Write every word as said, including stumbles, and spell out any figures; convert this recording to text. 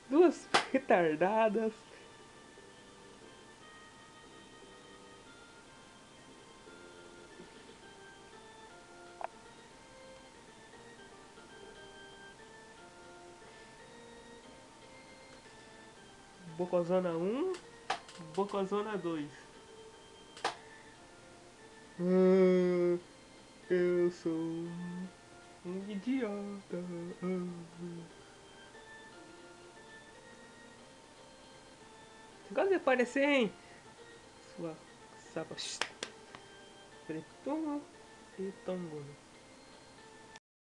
Duas retardadas. Bocozona um, Bocozona dois. Ah, eu sou um idiota. Ah. Você gosta de aparecer, hein? Sua sapa. Preto e tongo.